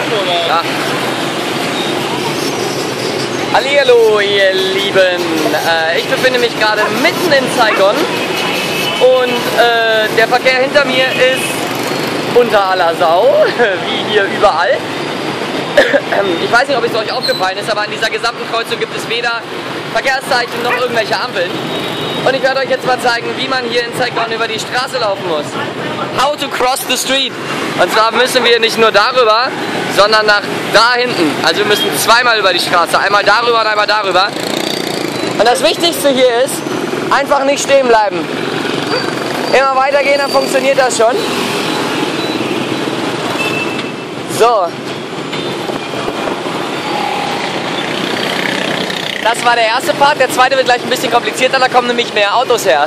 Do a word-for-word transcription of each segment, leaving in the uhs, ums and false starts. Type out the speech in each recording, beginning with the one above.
oder? Ja. Hallihallo, ihr Lieben. Äh, ich befinde mich gerade mitten in Saigon und äh, der Verkehr hinter mir ist unter aller Sau, wie hier überall. Ich weiß nicht, ob es euch aufgefallen ist, aber an dieser gesamten Kreuzung gibt es weder Verkehrszeichen noch irgendwelche Ampeln. Und ich werde euch jetzt mal zeigen, wie man hier in Saigon über die Straße laufen muss. How to cross the street. Und zwar müssen wir nicht nur darüber, sondern nach da hinten. Also wir müssen zweimal über die Straße. Einmal darüber und einmal darüber. Und das Wichtigste hier ist, einfach nicht stehen bleiben. Immer weitergehen, dann funktioniert das schon. So. Das war der erste Part, der zweite wird gleich ein bisschen komplizierter, da kommen nämlich mehr Autos her.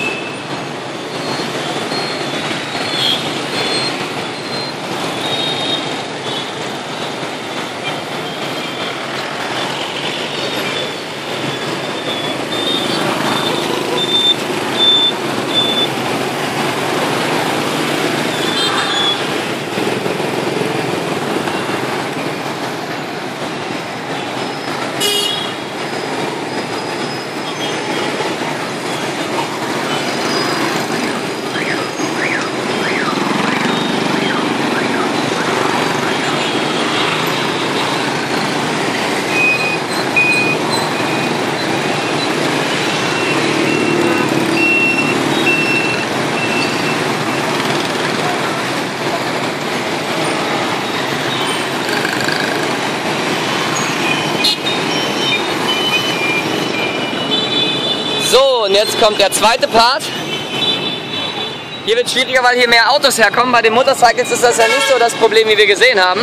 So, und jetzt kommt der zweite Part. Hier wird es schwieriger, weil hier mehr Autos herkommen. Bei den Motorcycles ist das ja nicht so das Problem, wie wir gesehen haben.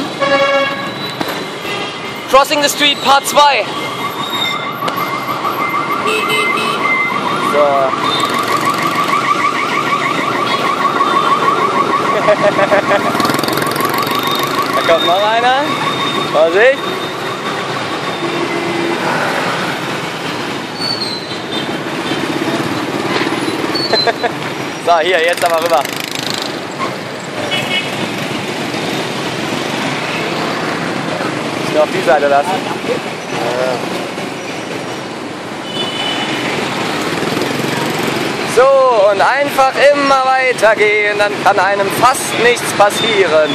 Crossing the Street Part zwei. So. Da kommt noch einer. Vorsicht. So, hier, jetzt aber rüber. Ich nur auf die Seite lassen. So, und einfach immer weitergehen, dann kann einem fast nichts passieren.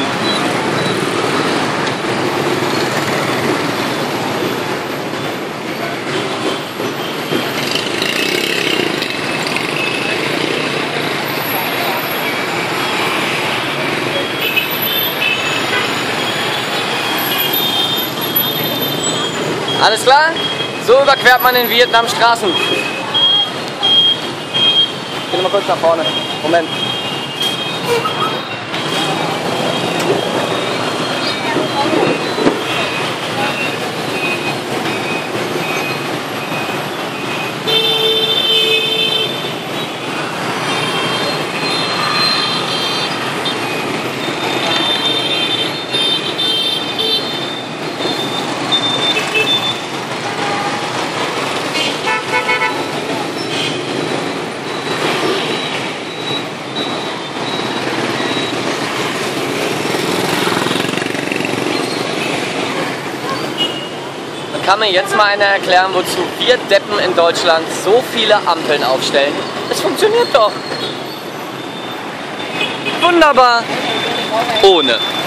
Alles klar? So überquert man in Vietnam Straßen. Ich geh mal kurz nach vorne. Moment. Kann mir jetzt mal einer erklären, wozu wir Deppen in Deutschland so viele Ampeln aufstellen? Es funktioniert doch. Wunderbar. Ohne.